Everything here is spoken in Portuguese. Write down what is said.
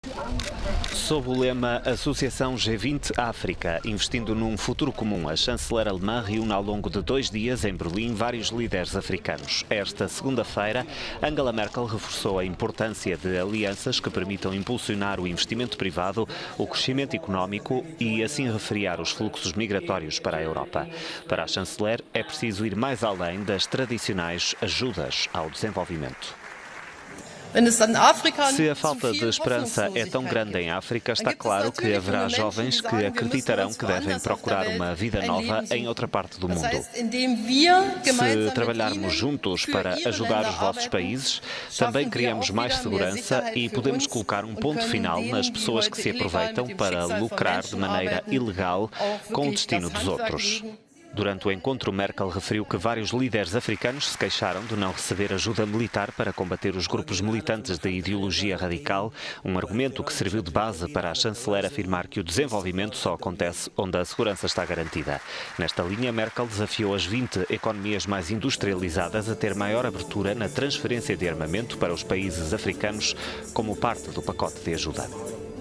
Sob o lema Associação G20 África, investindo num futuro comum, a chanceler alemã reúne ao longo de 2 dias em Berlim vários líderes africanos. Esta segunda-feira, Angela Merkel reforçou a importância de alianças que permitam impulsionar o investimento privado, o crescimento económico e assim refriar os fluxos migratórios para a Europa. Para a chanceler, é preciso ir mais além das tradicionais ajudas ao desenvolvimento. Se a falta de esperança é tão grande em África, está claro que haverá jovens que acreditarão que devem procurar uma vida nova em outra parte do mundo. Se trabalharmos juntos para ajudar os vossos países, também criamos mais segurança e podemos colocar um ponto final nas pessoas que se aproveitam para lucrar de maneira ilegal com o destino dos outros. Durante o encontro, Merkel referiu que vários líderes africanos se queixaram de não receber ajuda militar para combater os grupos militantes de ideologia radical, um argumento que serviu de base para a chanceler afirmar que o desenvolvimento só acontece onde a segurança está garantida. Nesta linha, Merkel desafiou as 20 economias mais industrializadas a ter maior abertura na transferência de armamento para os países africanos como parte do pacote de ajuda.